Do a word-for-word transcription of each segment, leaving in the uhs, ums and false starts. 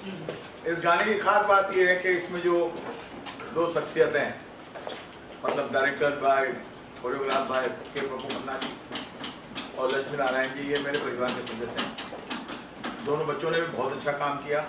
इस गाने की खास बात यह है कि इसमें जो दो शख्सियतें हैं, मतलब डायरेक्टर भाई, कोरियोग्राफ भाई के प्रभु मन्ना जी और लक्ष्मी नारायण जी, ये मेरे परिवार के सदस्य हैं। दोनों बच्चों ने भी बहुत अच्छा काम किया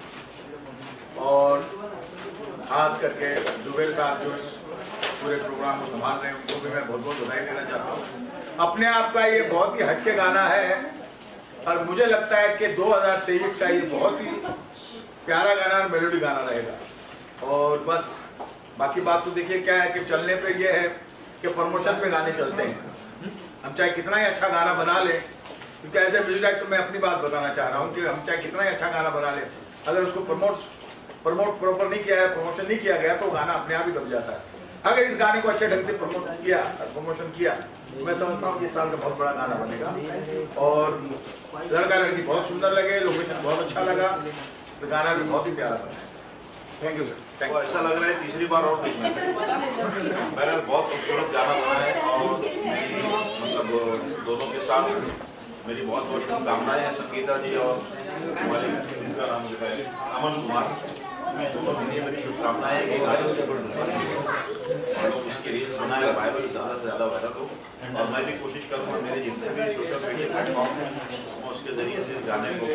और खास करके जुबेर साहब जो पूरे प्रोग्राम को संभाल रहे हैं उनको भी मैं बहुत बहुत बधाई देना चाहता हूँ। अपने आप का ये बहुत ही हटके गाना है और मुझे लगता है कि दो हज़ार तेईस का ये बहुत ही प्यारा गाना और मेलोडी गाना रहेगा। और बस बाकी बात तो देखिए क्या है कि चलने पे ये है कि प्रमोशन पे गाने चलते हैं। हम चाहे कितना ही अच्छा गाना बना लें, क्योंकि एज ए म्यूजिक डायरेक्टर मैं अपनी बात बताना चाह रहा हूँ कि हम चाहे कितना ही अच्छा गाना बना लें, अगर उसको प्रमोट प्रमोट प्रॉपर नहीं किया है, प्रमोशन नहीं किया गया तो गाना अपने आप ही दब जाता है। अगर इस गाने को अच्छे ढंग से प्रमोट किया और प्रमोशन किया तो मैं समझता हूँ कि इस साल का बहुत बड़ा गाना बनेगा। और लड़का लड़की बहुत सुंदर लगे, लोकेशन बहुत अच्छा लगा, तो गाना भी बहुत ही प्यारा बना। Thank you sir. वो ऐसा लग रहा है तीसरी बार और देखना है। बहरहाल बहुत खूबसूरत गाना बना है और मेरी मतलब दोनों के साथ मेरी बहुत बहुत शुभकामनाएं हैं। संगीता जी और हमारे जिनका नाम जो है अमन कुमार, दोनों के लिए मेरी शुभकामनाएं हैं कि गाने और लोग इसके लिए सुना है, वायरल ज़्यादा से ज़्यादा वायरल हो। और मैं भी कोशिश करूँगा मेरे जितने भी सोशल मीडिया प्लेटफॉर्म हैं मैं उसके ज़रिए से इस गाने को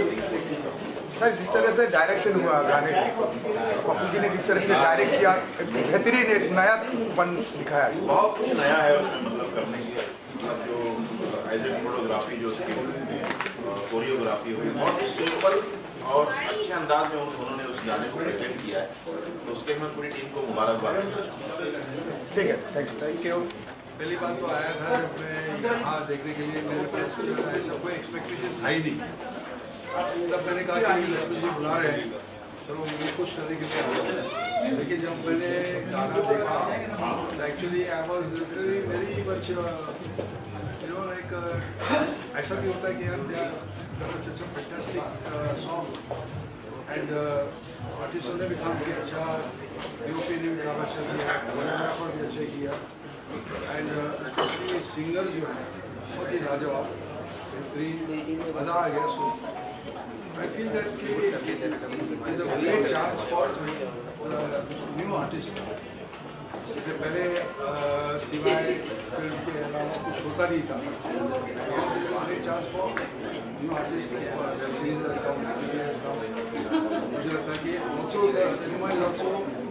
सर, जिस तरह से डायरेक्शन हुआ गाने का, पप्पू जी ने जिस तरह से डायरेक्ट किया, बेहतरीन एक नयापन दिखाया। बहुत कुछ नया है उसमें मतलब करने की, जो एज ए फोटोग्राफी जो उसकी कोरियोग्राफी हुई बहुत ही सिंपल और अच्छे अंदाज में उन्होंने उस गाने को प्रेजेंट किया है, तो उसके मैं पूरी टीम को मुबारकबाद देना चाहूँगा। ठीक है, थैंक यू थैंक यू। पहली बात तो आया था जब मैं यहाँ देखने के लिए, मेरे पास ऐसा कोई एक्सपेक्टेशन था ही नहीं। तब मैंने कहा कि लक्ष्मी जी बुला रहे हैं, चलो मुझे खुश करने के लिए। लेकिन जब मैंने गाना देखा तो actually I was very very much you know like, ऐसा भी होता है कि यार they are such a fantastic song and आर्टिस्टों ने भी काम किया अच्छा, पीओपी ने भी काम अच्छा किया, कोरियोग्राफर भी अच्छा किया एंड स्पेशली सिंगर जो है बहुत ही लाजवाब, बेहतरीन, मज़ा आ गया सुन। I feel that there is a great chance for uh, new artists. जैसे पहले सिवाय फिल्म के अलावा कुछ होता नहीं था, great chance for new artists like web series has come, T V has come. मुझे लगता है कि also the cinema is also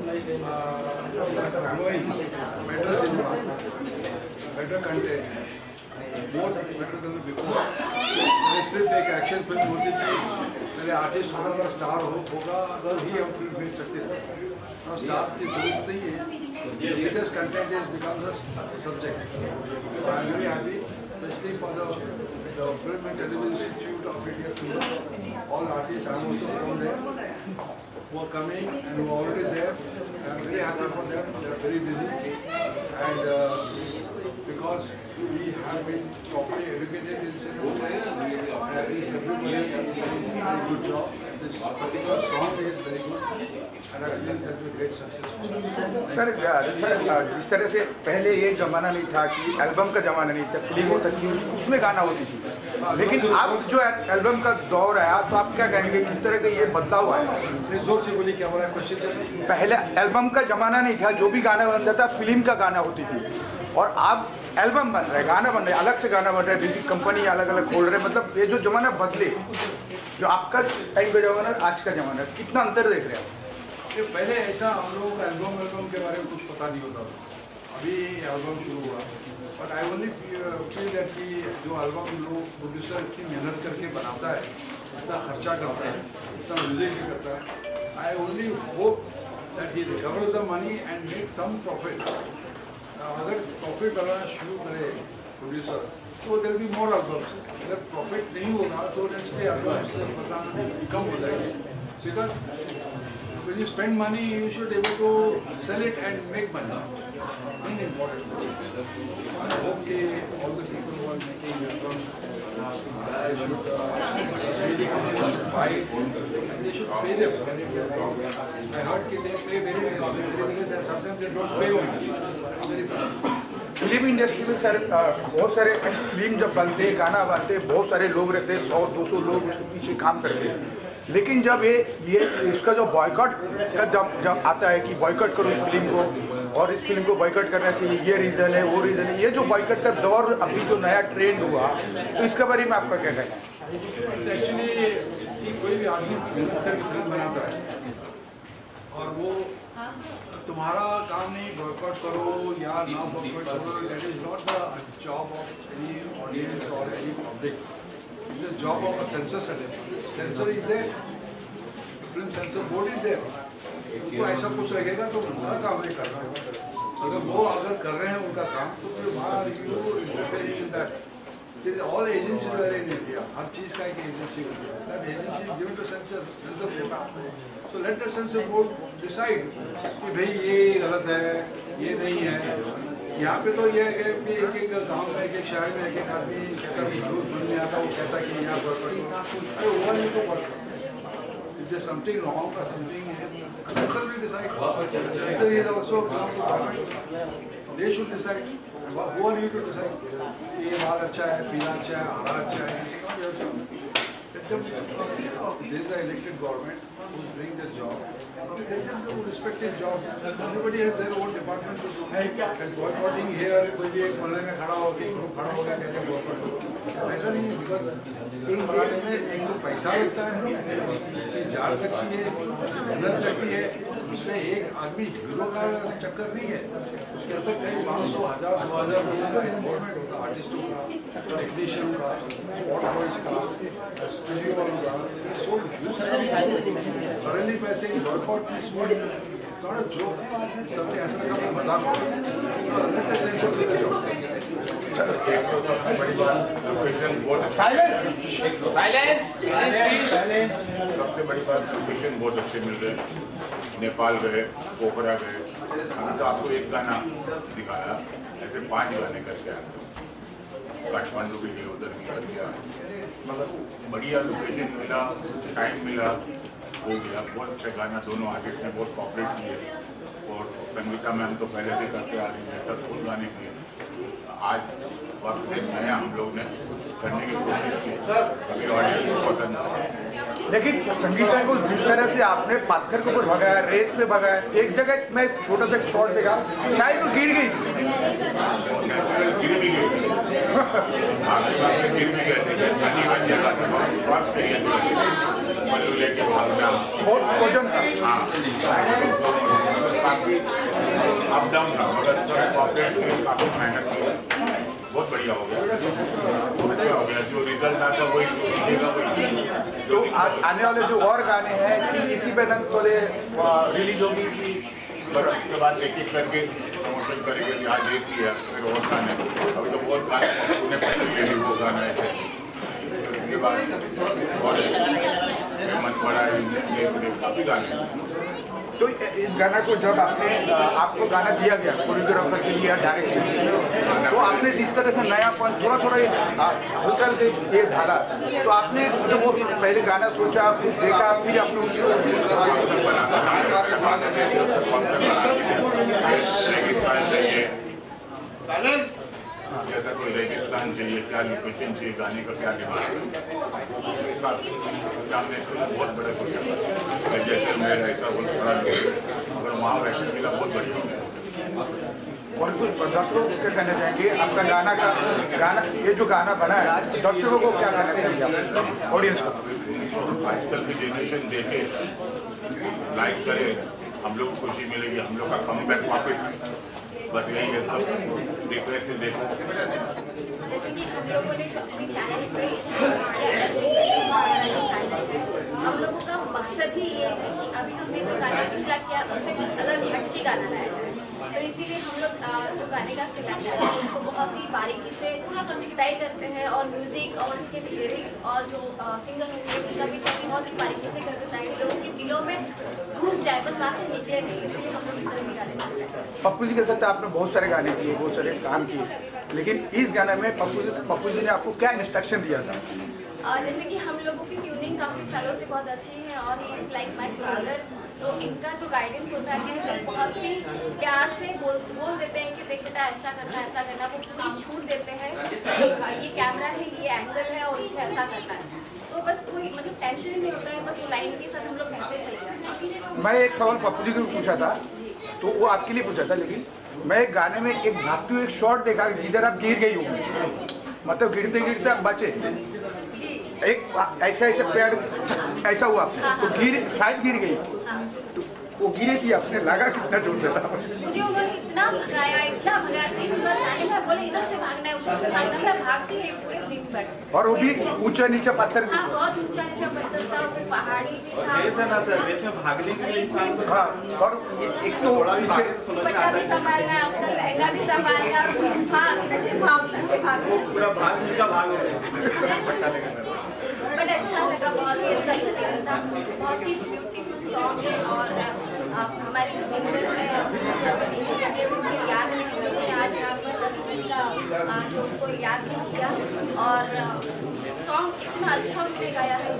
uh, growing, better cinema, better content, more better than before. सिर्फ एक एक्शन फिल्म होती थी, पहले artist होना था, स्टार हो होगा तो ही हम फिल्म भेज सकते थे, और स्टार की जरूरत नहीं है। Latest content is become the subject. I am very happy specially for the film and television institute of India, all artist I am also from there who are coming and who are already there. I am very happy for them, they are very busy and uh, because we have been properly educated in cinema, and at least everybody is doing a very good job. This particular song is very good and I feel that will be great success. Sir sir जिस तरह से पहले ये जमाना नहीं था कि album का जमाना नहीं था, फिल्म होता थी उसमें गाना होती थी, लेकिन अब जो एल्बम का दौर आया तो आप क्या कहेंगे, किस तरह का ये बदलाव आया? जोर से बोलिए, क्या हो रहा है क्वेश्चन? पहले एल्बम का जमाना नहीं था, जो भी गाना बनता था फिल्म का गाना होती थी, और अब एल्बम बन रहा है, गाना बन रहा है, अलग से गाना बन रहा है, म्यूजिक कंपनी अलग अलग खोल रहे हैं, मतलब ये जो जमाना बदले, जो आपका टाइम का जमाना आज का जमाना, कितना अंतर देख रहे हैं आप? पहले ऐसा हम लोग एल्बम एल्बम के बारे में कुछ पता नहीं होता था, अभी एल्बम शुरू हुआ, but I only feel that कि जो एल्बम लोग प्रोड्यूसर इतनी मेहनत करके बनाता है, इतना खर्चा करता है, इतना म्यूजिक भी करता है, I only hope that he recovers the money and make some profit. अगर प्रॉफिट बनाना शुरू करे प्रोड्यूसर तो देयर बी मोर एल्बम्स, अगर प्रॉफिट नहीं होगा तो नेक्स्ट डे एल्बम्स बनाना कम हो जाएगी, because when you spend money, you should be able to sell it and make money. Main important. I hope that all the people who are making albums, they should uh, really come and should buy it and they should pay them. I heard that they pay very less, very less, and sometimes they don't pay only. Very bad. Film industry में sir बहुत सारे film जब बनते, गाना बनते, बहुत सारे लोग रहते, सौ दो सौ लोग उसके पीछे काम करते हैं, लेकिन जब ये ये इसका जो बॉयकॉट का जब जब आता है कि बॉयकॉट करो इस फिल्म को और इस फिल्म को बॉयकॉट करना चाहिए, ये रीज़न है वो रीज़न है, ये जो बॉयकॉट का दौर अभी जो नया ट्रेंड हुआ, तो इसके बारे में आपका क्या कहना है? एक्चुअली कोई भी आदमी फिल्म करके फिल्म बनाता है और वो तुम्हारा काम नहीं बॉयकॉट करो या ना बॉयकॉट करो, that is not the job of any audience और any public, it is the job of a censor certificate. Censor is there, film censor board is there, तो ऐसा कुछ रहेगा तो उनका काम नहीं कर रहा है। अगर वो अगर कर रहे हैं उनका काम तो फिर बाहर you interfering in that. All agencies are in India, हर चीज़ का एक एजेंसी होती है, that agency is given to censor censor board. So let the censor board decide कि भाई ये गलत है, ये नहीं है। यहाँ पे तो ये है कि एक एक गाँव में एक एक शहर में एक एक आदमी कहता कि झूठ सुन नहीं आता, वो कहता कि यहाँ पर अरे वो नहीं तो work. If there's something wrong or something, censor will decide. Censor is also come to government. They should decide. Who are you to decide? ये लाल अच्छा है, पीला अच्छा है, हरा अच्छा है. Let them. There is an elected government who is doing their job. Let them do respect his job. Everybody has their own department to do. And boycotting here, कोई भी एक मोहल्ले में खड़ा हो के ग्रुप खड़ा हो गया कहते हैं boycott करो. ऐसा नहीं है, because फिल्म बनाने में एक तो पैसा लगता है, जान लगती है, मेहनत लगती है, उसमें एक आदमी हीरो का चक्कर नहीं है, उसके अंदर कई पाँच सौ हज़ार दो हज़ार लोगों का इन्वॉल्वमेंट होता है, आर्टिस्टों का, टेक्नीशियन का, स्पॉट बॉयज का, स्टूडियो वालों का, सोल्ड करंटली पैसे की वर्कआउट में स्पॉट थोड़ा जो सबसे ऐसा लगा मजाक हो रहा है। एक तो सबसे बड़ी बात लोकेशन बहुत साइलेंस साइलेंस सबसे बड़ी बात लोकेशन बहुत अच्छे मिल रहे हैं। नेपाल गए, पोखरा गए, अभी तो आपको एक गाना दिखाया, ऐसे पांच गाने करके आए। काठमांडू भी गए, उधर भी कर गया, मगर बढ़िया लोकेशन मिला, टाइम मिला, हो गया। बहुत अच्छा गाना, दोनों आर्टिस्ट ने बहुत कॉपरेट किए और संगीता मैम तो पहले से करके आ रही है, सब खुद गाने किए। आज वक्त नया हम लोग ने करने की कोशिश की, अभी ऑडियंस को पसंद आया। लेकिन संगीता को जिस तरह से आपने पत्थर के ऊपर भगाया, रेत पे भगाया, एक जगह मैं छोटा सा शॉट देखा, शायद वो गिर गई थी। नेचुरल गिर भी गई थी, आपके सामने गिर भी गए थे, अजीवन जगह मल्लू लेके भागना बहुत वजन था। हाँ, काफी अप डाउन था, मगर थोड़ा कॉपरेट किए, काफी मेहनत की, बहुत बढ़िया हो गया, बहुत अच्छा हो गया। जो रिजल्ट आता वही देगा वही। तो आने वाले जो और गाने हैं कि इसी पे नंग थोड़े रिलीज होगी कि उसके बाद एक एक करके प्रमोशन करेंगे कि आज एक ही है, फिर और गाने, अभी तो बहुत गाने उन्हें पसंद ले ली वो गाना ऐसे। उसके बाद और मन पड़ा काफी गाने। तो इस गाना को जब आपने आपको गाना दिया गया कोरियोग्राफर के लिए डायरेक्शन, तो आपने जिस तरह से नयापन थोड़ा थोड़ा हल्का हल्का ये ढाला, तो आपने तो वो पहले गाना सोचा, देखा, फिर आपने जैसा कोई रेगिस्तान चाहिए, क्या लोकेशन चाहिए, गाने का क्या डिमांड है, सामने बहुत बड़ा क्वेश्चन जैसे मेरा ऐसा बहुत बड़ा अगर वहाँ वैसे मिला बहुत बढ़िया। और कुछ दर्शकों को क्या कहना चाहेंगे आपका गाना का गाना ये जो गाना बना है, दर्शकों को क्या कहना चाहिए ऑडियंस को? आजकल की जनरेशन देखे, लाइक करे, हम लोग को खुशी मिलेगी, हम लोग का कम बैक वापस, बस यही है सब रिक्वेस्ट से देखो। जैसे कि हम लोगों ने जो अपने चैनल पे हम लोगों का मकसद ही ये है कि अभी हमने जो गाना पिछला किया उससे कुछ अलग हट के गाना लाया जाए, तो इसीलिए हम लोग जो गाने का सिलेक्शन है उसको बहुत ही बारीकी से तय करते हैं और म्यूजिक और उसके लिरिक्स और जो सिंगर होंगे उसका भी बहुत ही बारीकी से करके ताकि लोगों के दिलों में घुस जाए, बस वहाँ से निकले नहीं, इसीलिए हम लोग इस तरह के गाने चलते हैं। पप्पू जी के साथ आपने बहुत सारे गाने किए, बहुत सारे काम किए, लेकिन इस गाने में पप्पू जी पप्पू जी ने आपको क्या इंस्ट्रक्शन दिया था? और जैसे कि हम लोगों की ट्यूनिंग काफ़ी सालों से बहुत अच्छी है और he is like my brother, तो इनका जो गाइडेंस होता है वो बहुत ही प्यार से बोल बोल देते हैं कि देख बेटा ऐसा करना ऐसा करना, वो पूरी छूट देते हैं, ये कैमरा है, ये एंगल है और इसमें ऐसा करना है, तो बस कोई मतलब टेंशन ही नहीं होता है, बस वो लाइन के साथ हम लोग कहते चले जाते हैं। मैं एक सवाल पप्पू जी को पूछा था, तो वो आपके लिए पूछा था, लेकिन मैं एक गाने में एक भागते हुए एक शॉट देखा जिधर आप गिर गई हो, मतलब गिरते गिरते आप बचे, एक ऐसा ऐसा पैर ऐसा हुआ तो गिर शायद गिर गई, तो वो गिरी थी, आपने लगा कितना जोर से था? मुझे उन्होंने इतना भगाया इतना भगाया, दिन भर गाने में बोले इधर से भागना है उधर से भागना, मैं भागती रही पूरे दिन भर। और वो भी ऊंचा नीचा पत्थर। हाँ बहुत ऊंचा नीचा पत्थर था, फिर पहाड़ी भी था। रेत है ना सर, रेत में भागने के लिए इंसान को हाँ, और एक तो पीछे दुपट्टा भी संभालना है, अपना लहंगा भी संभालना है, भाग इधर से भाग उधर से भाग, वो पूरा भाग उसका भाग हो गया। बट अच्छा लगा, बहुत ही अच्छा लगा था, बहुत ही ब्यूटीफुल सॉन्ग है। और आप हमारे जो सिंगर है उनसे याद नहीं किया, आज यहाँ पर दस मिनट का जो उनको याद नहीं किया, और सॉन्ग इतना अच्छा उन्होंने गाया है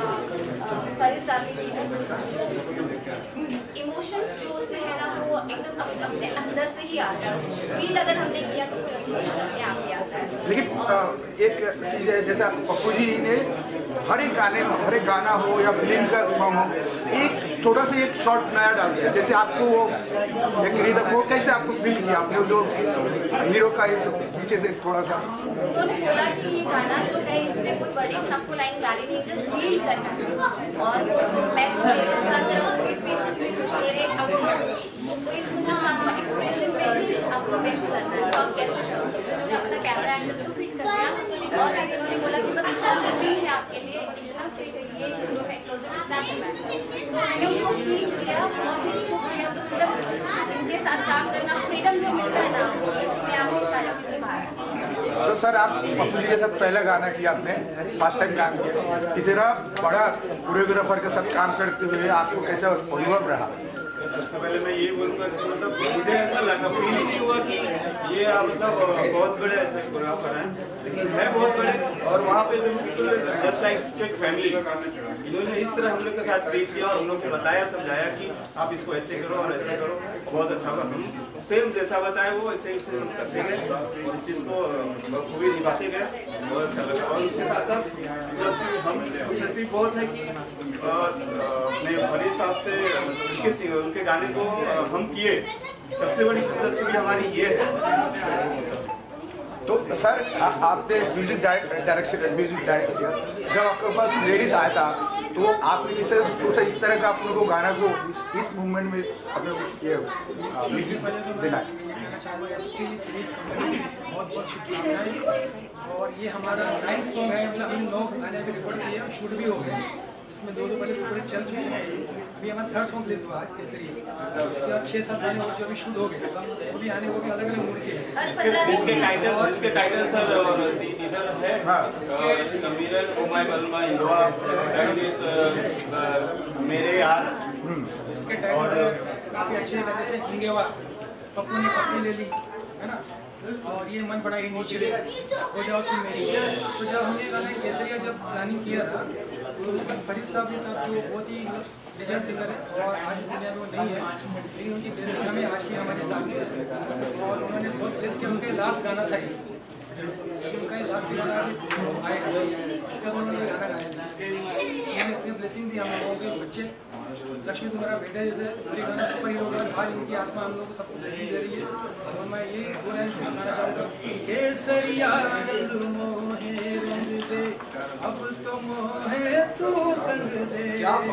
फरीद साहब जी ने। इमोशंस जो उसमें है ना वो एकदम अपने अंदर से ही आता है, फील अगर हमने किया तो इमोशन अपने आप ही आता है। लेकिन एक चीज़ है, जैसा पप्पू जी ने हर एक गाने में, हर एक गाना हो या फिल्म का सॉन्ग हो, एक थोड़ा सा एक शॉर्ट नया डाल दिया। जैसे आपको वो एक रिदम, वो कैसे आपको फील किया आपने जो हीरो का इस पीछे से थोड़ा सा? उन्होंने बोला कि ये गाना जो है इसमें कोई बड़ी सबको लाइन गाने नहीं, जस्ट फील करना है, और मैं जिस तरह मेरे तो इसको जस्ट आपको एक्सप्रेशन में ही आपको व्यक्त करना है, तो आप कैसे करोगे। अपना कैमरा एंगल को फिट कर दिया, और उन्होंने बोला कि बस इतना नहीं है आपके लिए, इतना फिट ये जो है क्लोजर इतना करना है, तो मैंने उसको फील किया, बहुत ही उसको किया, तो मतलब उनके साथ काम करना, फ्रीडम जो मिलता है ना, अपने आप में सारी चीज़ें बाहर। तो सर आप पप्पू जी के साथ पहला गाना किया आपने, फर्स्ट टाइम काम किया, इतना बड़ा कोरियोग्राफर के साथ काम करते हुए आपको कैसा अनुभव रहा? सबसे पहले मैं ये बोलूँगा कि मतलब मुझे ऐसा लगा, फील नहीं हुआ कि ये मतलब बहुत बड़े ऐसे कोरियोग्राफर हैं, लेकिन है बहुत बड़े, और वहाँ पे जस्ट लाइक एक फैमिली, इन्होंने इस तरह हम लोग के साथ ट्रीट किया और हम लोग को बताया समझाया कि आप इसको ऐसे करो और ऐसे करो, बहुत अच्छा होगा। हम सेम जैसा बताए वो ऐसे ऐसे हम करते गए और इस चीज़ को बखूबी निभाते गए, बहुत अच्छा लगा। और उसके साथ साथ जब हम खुशी बहुत है कि अपने फरीद साहब से उनके उनके गाने को हम किए, सबसे बड़ी खुशनसीबी हमारी ये है। तो सर आपने म्यूजिक डायरेक्शन म्यूजिक डायरेक्ट किया, जब आपके पास लेडीज आया था तो आपने किस तरह सोचा इस तरह का आप लोगों को गाना को इस इस मूवमेंट में अपने ये म्यूजिक देना है? बहुत बहुत शुक्रिया। और ये हमारा नाइन्थ सॉन्ग है, मतलब हमने नौ गाने अभी रिकॉर्ड किए और शूट भी हो गए, इसमें दो दो पहले सुपर चल चुके हैं, अभी हमारा थर्ड सॉन्ग रिलीज हुआ आज केसरी, इसके बाद छः सात गाने और जो अभी शूट हो गए वो भी आने, वो भी अलग अलग मूड के हैं। इसके इसके टाइटल इसके टाइटल सर और इधर है इसका मिरर, ओ माय बलमा इंदवा, मेरे यार, इसके टाइटल काफ़ी अच्छे हैं, जैसे इंगेवा, पप्पू ने पप्पी ले ली है ना, और ये मन बड़ा ही नीचे हो जाओ तुम मेरी। तो जब हमने गाना केसरिया जब प्लानिंग किया था तो उसमें फरीद साहब ये साहब जो बहुत ही लेजेंड सिंगर है और आज इस दुनिया में वो नहीं है, लेकिन उनकी ब्लेसिंग हमें आज भी हमारे साथ है और उन्होंने बहुत ब्लेस किया। उनका लास्ट गाना था ये, उनका ये लास्ट गाना आएगा, इसका उन्होंने गाना गाया था, उन्होंने इतनी ब्लेसिंग दी हम लोगों के बच्चे, लक्ष्मी तुम्हारा बेटा जैसे पूरी गाना सुपर हीरो का, आज उनकी आत्मा हम लोगों को सबको ब्लेसिंग दे रही है। और मैं ये दो लाइन सुनाना चाहूँगा, केसरिया रंग मोहे रंग दे, अब तो मोहे तू संग दे,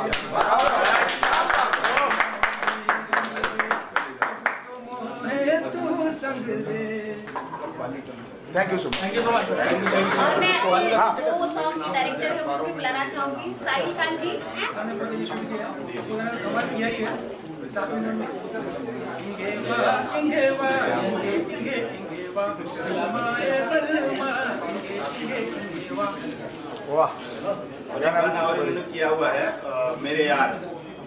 मोहे तू संग दे। Thank you so much. Thank you so much. और मैं वो सॉन्ग की डायरेक्टर है उनको भी बुलाना चाहूँगी, साहिल खान जी। हमने पहले ये शूट किया तो मैंने कमाल किया ही है, सात मिनट में इंगेवा इंगेवा इंगे इंगे इंगेवा माए बलमा इंगे इंगे इंगेवा। वाह, गाना और इन्होंने किया हुआ है मेरे यार।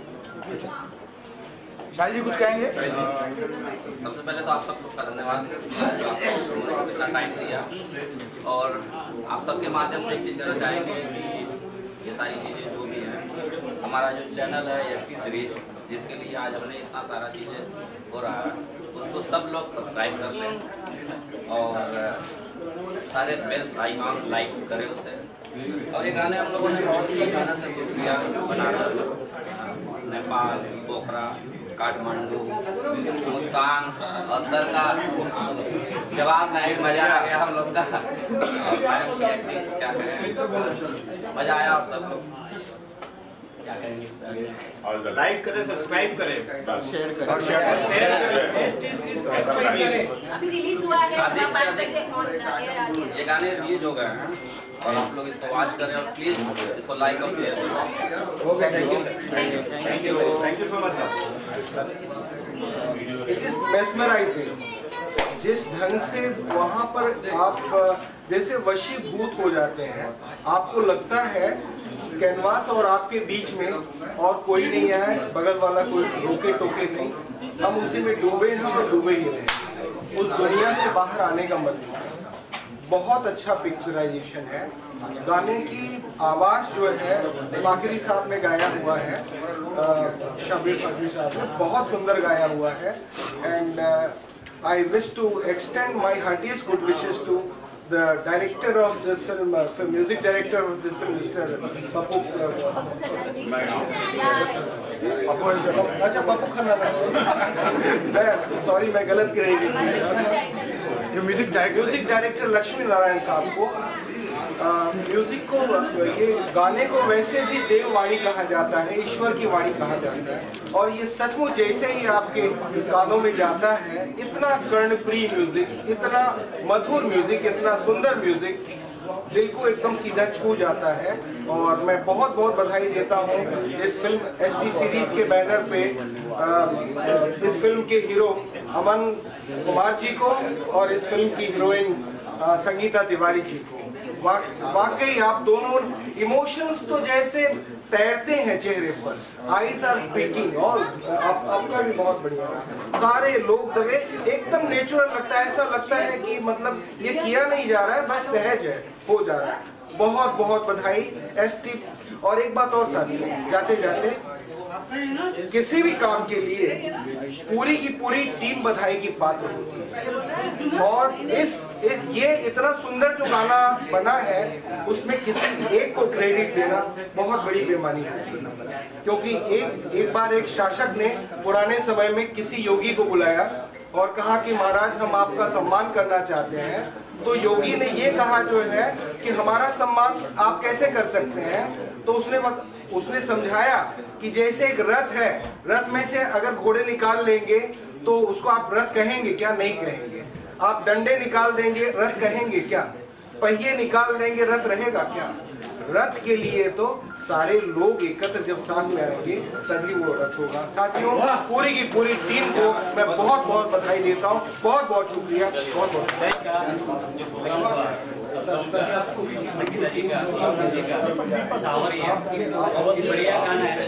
शाहिल जी कुछ कहेंगे? सबसे पहले तो आप सब सबका धन्यवाद, आपको इतना टाइम दिया, और आप सबके माध्यम से एक चीज़ कहना चाहेंगे कि ये सारी चीज़ें जो भी हैं, हमारा जो चैनल है एफ टी सीरीज, जिसके लिए आज हमने इतना सारा चीज़ें हो रहा है, उसको सब लोग सब्सक्राइब कर लें और सारे बेल्स आइकॉन लाइक करें उसे, और ये गाने हम लोगों ने बहुत ही गाना से शूट किया, बनारस, नेपाल, पोखरा, काठमांडू, मुस्तान और सर का जवाब नहीं, मजा आ गया हम लोग का। क्या करें, मजा आया आप सब लोग। क्या करेंगे, लाइक करें, सब्सक्राइब करें, शेयर करें। अभी रिलीज हुआ है, सवा पाँच बजे ऑन एयर आ गया। ये गाने रिलीज हो गए हैं और आप लोग इसको वॉच करें और प्लीज इसको लाइक और शेयर करें। Thank you thank you so much sir. It is mesmerising, जिस ढंग से वहाँ पर आप जैसे वशीभूत हो जाते हैं, आपको लगता है कैनवास और आपके बीच में और कोई नहीं है, बगल वाला कोई रोके टोके नहीं, हम उसी में डूबे हैं और डूबे ही रहे, उस दुनिया से बाहर आने का मन नहीं। बहुत अच्छा पिक्चराइजेशन है। गाने की आवाज़ जो है फाखरी साहब ने गाया हुआ है, शबीर फाखरी साहब ने बहुत सुंदर गाया हुआ है। And I wish to extend my heartiest good wishes to the director of this film, uh, film music director of this film, Mister Papu. अच्छा पप्पू खन्ना, मैं सॉरी मैं गलत credit, music director music director Lakshmi Narayan साहब को। म्यूजिक को, ये गाने को वैसे भी देववाणी कहा जाता है, ईश्वर की वाणी कहा जाता है, और ये सचमुच जैसे ही आपके कानों में जाता है, इतना कर्णप्रिय म्यूजिक, इतना मधुर म्यूजिक, इतना सुंदर म्यूजिक, दिल को एकदम सीधा छू जाता है। और मैं बहुत बहुत बधाई देता हूँ इस फिल्म एस टी सीरीज के बैनर पे आ, इस फिल्म के हीरो अमन कुमार जी को और इस फिल्म की हीरोइन संगीता तिवारी जी को। वाकई आप दोनों इमोशंस तो जैसे तैरते हैं चेहरे पर, आईज आर स्पीकिंग, और आप, आपका भी बहुत बढ़िया, सारे लोग दबे एकदम नेचुरल लगता है, ऐसा लगता है कि मतलब ये किया नहीं जा रहा है, बस सहज है, हो जा रहा है। बहुत बहुत बधाई एस टी। और एक बात और साथी, जाते जाते किसी भी काम के लिए पूरी की पूरी टीम बधाई की पात्र होती है, और इस, इस ये इतना सुंदर जो गाना बना है उसमें किसी एक को क्रेडिट देना बहुत बड़ी बेईमानी है। क्योंकि एक एक बार एक शासक ने पुराने समय में किसी योगी को बुलाया और कहा कि महाराज हम आपका सम्मान करना चाहते हैं। तो योगी ने ये कहा जो है कि हमारा सम्मान आप कैसे कर सकते हैं। तो उसने बत, उसने समझाया कि जैसे एक रथ है, रथ में से अगर घोड़े निकाल लेंगे तो उसको आप रथ कहेंगे क्या? नहीं कहेंगे। आप डंडे निकाल देंगे, रथ कहेंगे क्या? पहिए निकाल देंगे, रथ रहेगा क्या? रथ के लिए तो सारे लोग एकत्र जब साथ में आएंगे तभी वो रथ होगा। साथियों, पूरी की पूरी टीम को मैं बहुत बहुत बधाई देता हूँ, बहुत बहुत शुक्रिया, बहुत बहुत संगीता जी का, जी का सावरिया बहुत बढ़िया गाना है।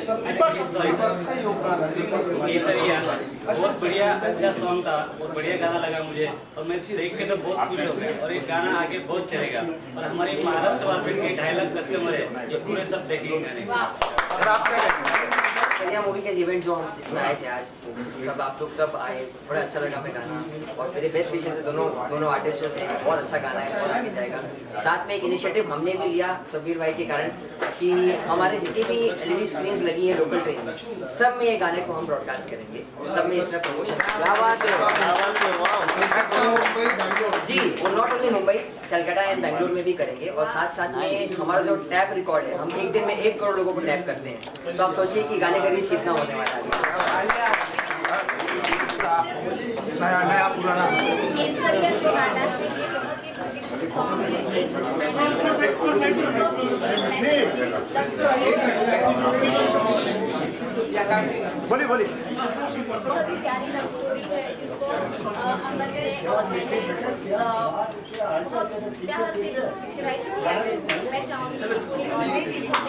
केसरिया बहुत बढ़िया, अच्छा सॉन्ग था, बहुत बढ़िया गाना लगा मुझे, और मैं देख के तो बहुत खुश हो गया। और ये गाना आगे बहुत चलेगा, और हमारी महाराष्ट्र मार्केट के ढाई लाख कस्टमर है जो पूरे सब देखेंगे गाने। मूवी के इवेंट जो हम इसमें आए थे आज, सब आप लोग सब आए, बड़ा अच्छा लगा हमें गाना, और मेरे बेस्ट विशेष है दोनों दोनों आर्टिस्टों से। बहुत अच्छा गाना है और आगे जाएगा। साथ में एक इनिशिएटिव हमने भी लिया सबीर भाई के कारण कि हमारे जितनी भी एलईडी स्क्रीन्स लगी है लोकल ट्रेन में, सब में ये गाने को हम ब्रॉडकास्ट करेंगे, सब में इसमें प्रमोशन जी, और not only Mumbai, Kolkata and Bangalore में भी करेंगे। और साथ साथ में हमारा जो टैप रिकॉर्ड है, हम एक दिन में एक करोड़ लोगों को टैप करते हैं। तो आप सोचिए कि गाने का रीच कितना होने वाला है। नया नया पुराना केसरिया जो गाना है ये बहुत ही ब्यूटीफुल सॉन्ग है। एक बोली बोली बहुत ही प्यारी लव स्टोरी है जिसको अमन ने और मैंने बहुत प्यार से पिक्चराइज किया है। मैं चाहूँगी कि कोई और भी इसको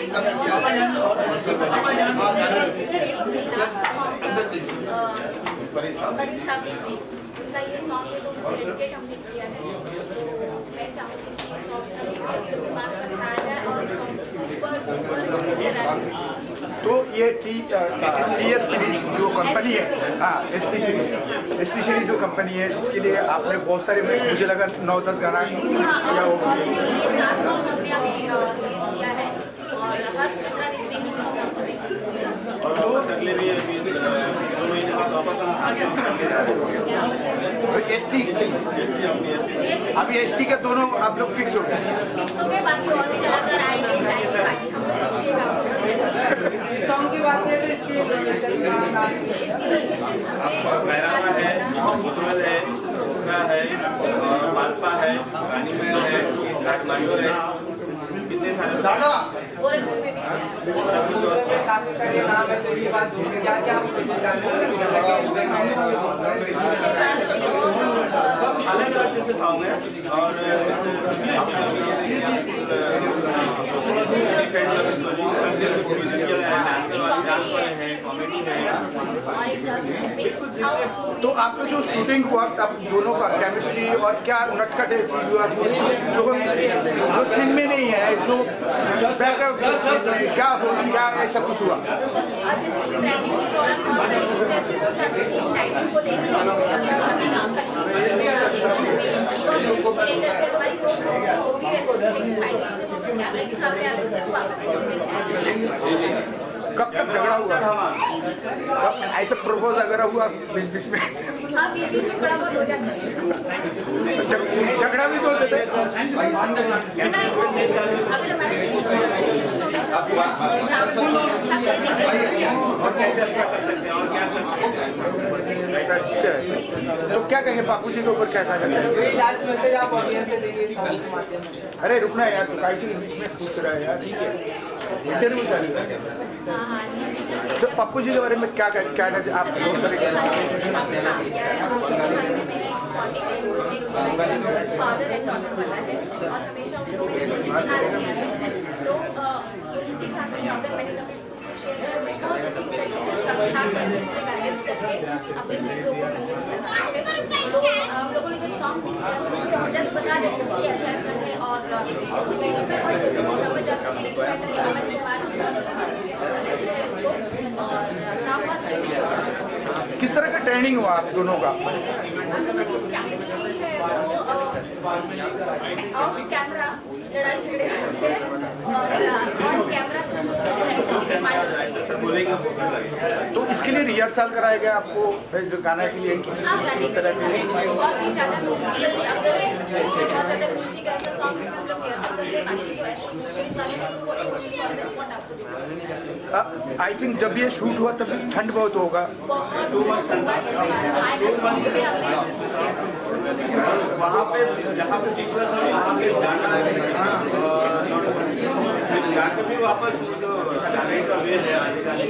परीक्षा जी उनका ये सॉन्ग है तो डेडिकेट हमने किया है। तो मैं चाहूँगी कि सॉन्ग सभी दिमाग में छाया जाए और सॉन्ग सुपर सुपर तो ये टी टी एस सीरीज जो कंपनी है, हाँ S T series S T series जो कंपनी है, जिसके लिए आपने बहुत सारे, मुझे लगा नौ दस गाना या होगा। और वापस अगले भी दो महीने बाद वापस हम साथ में जा रहे हैं। एस टी अभी एस टी के दोनों आप लोग फिक्स हो गए? फिक्स हो गए, बाकी और भी कलाकार आएंगे जाएंगे, बाकी हम लोग इस सॉन्ग की बात करें तो इसकी बैरामा है, मुतवल है, सुखना है, और मालपा है, रानी महल है, काठमांडू है, कितने सारे दादा गोरखपुर में भी काफी सारे नाम है, तो ये बात क्या क्या अलग अलग जैसे सॉन्ग है। और डांस वाले हैं, कॉमेडी है। तो आपका जो शूटिंग हुआ आप दोनों का केमिस्ट्री और क्या नटखट है चीज हुआ जो जो सीन में नहीं है, जो बैकअप क्या हो क्या ऐसा कुछ हुआ? कब तक झगड़ा हुआ? ऐसा प्रपोज अगर हुआ बीच बीच में? झगड़ा भी तो देते। और कैसे अच्छा कर सकते हैं और क्या कर सकते हैं? तो क्या कहेंगे बापू जी के ऊपर, क्या कहना चाहिए? लास्ट मैसेज आप ऑडियंस से देंगे इस सॉन्ग के माध्यम से? अरे रुकना यार, तो काहे के बीच में पूछ रहा है यार, ठीक है इंटरव्यू चालू है। तो पप्पू जी के बारे में क्या क्या आप लोग सर फादर एंड डॉटर वाला है और हमेशा उनको मैंने सिखा दिया है, तो उनके साथ अगर मैंने कभी बहुत अच्छी तरीके से समझा कर मुझे गाइडेंस करके अपनी चीज़ों को कन्विंस करते हैं। तो हम लोगों ने जब सॉन्ग भी किया तो जस्ट बता रहे थे कि ऐसा ऐसा है, और उस चीज़ों में बहुत जल्दी से समझ जाती है कि मैं अमन कुमार बहुत अच्छा और किस तरह का ट्रेनिंग हुआ आप दोनों का? ऑफ कैमरा लड़ाई झगड़े होते हैं और ऑन कैमरा तो इसके लिए रिहर्सल कराया गया आपको जो गाना के लिए? इस तरह के बहुत ही ज़्यादा म्यूजिकल, अगर बहुत ज़्यादा म्यूजिक ऐसा सॉन्ग हम लोग रिहर्सल करते हैं, बाकी जो ऐसे म्यूजिक वाले हैं वो कोशिश ऑन द स्पॉट आपको। आई थिंक जब ये शूट हुआ तब ठंड बहुत होगा। वहाँ पे जहाँ पे टीचर था वहाँ पे जाना जाकर भी वापस जो जाने का वे है आने जाने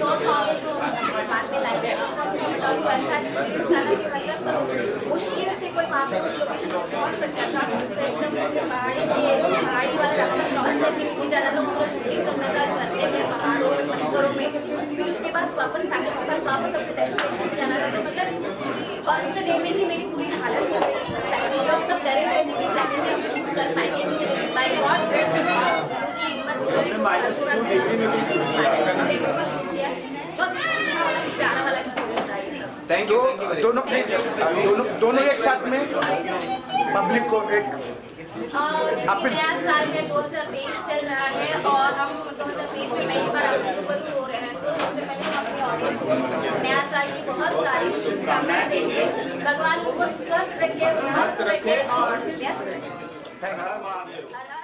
मुश्किल से कोई वहाँ पे लोकेशन पहुँच सकता था, उससे एकदम पहाड़ी पहाड़ी वाला रास्ता क्रॉस करके नीचे जाना था, पूरा शूटिंग करना था झरने में, पहाड़ों में, पत्थरों में, फिर उसके बाद वापस पैकअप होकर वापस अपने डेस्टिनेशन जाना था। तो मतलब फर्स्ट डे में ही मेरी पूरी हालत हो गई। सेकंड डे सब डरे हुए थे कि सेकंड डे हम शूट कर पाएंगे, बाय गॉड ग्रेस उनकी हिम्मत थैंक यू। दोनों दोनों दोनों एक साथ में पब्लिक को एक जैसे नया साल है दो हज़ार तेईस चल रहा है और हम दो हज़ार तेईस में पहली बार आपसे रूबरू हो रहे हैं, तो सबसे पहले हम अपने ऑडियंस को नया साल की बहुत सारी शुभकामनाएं देंगे। भगवान उनको स्वस्थ रखे, मस्त रखे और व्यस्त रखे।